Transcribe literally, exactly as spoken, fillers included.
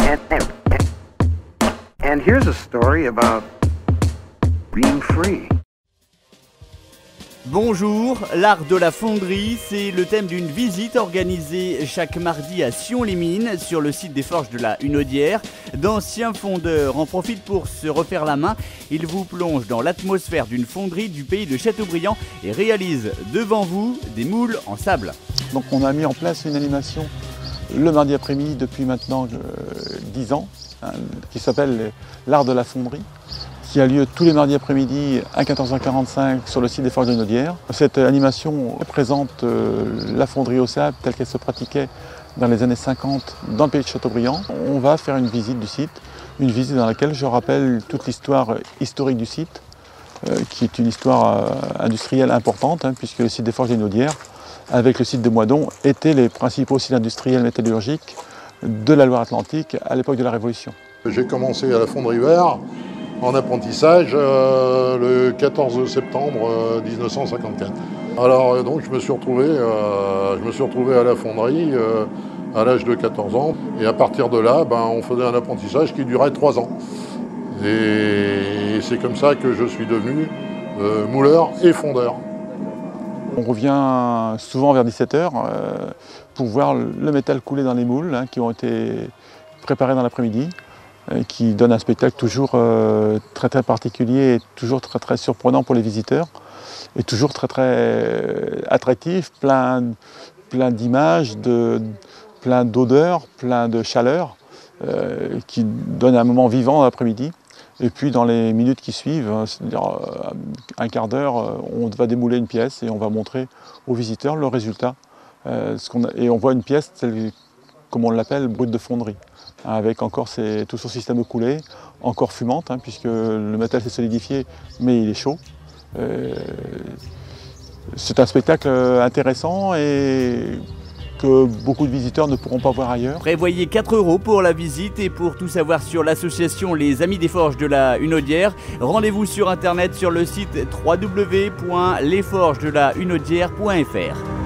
And, and, and here's a story about being free. Bonjour, l'art de la fonderie, c'est le thème d'une visite organisée chaque mardi à Sion-les-Mines sur le site des forges de la Hunaudière. D'anciens fondeurs en profitent pour se refaire la main. Ils vous plongent dans l'atmosphère d'une fonderie du pays de Châteaubriand et réalisent devant vous des moules en sable. Donc on a mis en place une animation le mardi après-midi depuis maintenant euh, dix ans, hein, qui s'appelle l'art de la fonderie, qui a lieu tous les mardis après-midi à quatorze heures quarante-cinq sur le site des forges de Hunaudière. Cette animation présente euh, la fonderie au sable telle qu'elle se pratiquait dans les années cinquante dans le pays de Châteaubriand. On va faire une visite du site, une visite dans laquelle je rappelle toute l'histoire historique du site, euh, qui est une histoire euh, industrielle importante, hein, puisque le site des forges de Hunaudière, avec le site de Moidon, étaient les principaux sites industriels métallurgiques de la Loire-Atlantique à l'époque de la Révolution. J'ai commencé à la fonderie Vert en apprentissage euh, le quatorze septembre euh, mille neuf cent cinquante-quatre. Alors euh, donc je me suis retrouvé, euh, je me suis retrouvé à la fonderie euh, à l'âge de quatorze ans. Et à partir de là, ben, on faisait un apprentissage qui durait trois ans. Et c'est comme ça que je suis devenu euh, mouleur et fondeur. On revient souvent vers dix-sept heures euh, pour voir le métal couler dans les moules, hein, qui ont été préparés dans l'après-midi, qui donne un spectacle toujours euh, très très particulier et toujours très très surprenant pour les visiteurs et toujours très très attractif, plein, plein d'images, de, plein d'odeurs, plein de chaleur euh, qui donne un moment vivant l'après-midi. Et puis dans les minutes qui suivent, c'est-à-dire euh, un quart d'heure, on va démouler une pièce et on va montrer aux visiteurs le résultat. Euh, ce qu'on a, et on voit une pièce, telle, comme on l'appelle, brute de fonderie, avec encore ses, tout son système de coulée, encore fumante, hein, puisque le métal s'est solidifié, mais il est chaud. Euh, c'est un spectacle intéressant et que beaucoup de visiteurs ne pourront pas voir ailleurs. Prévoyez quatre euros pour la visite et pour tout savoir sur l'association Les Amis des Forges de la Hunaudière, rendez-vous sur internet sur le site w w w point les forges de la hunaudière point f r.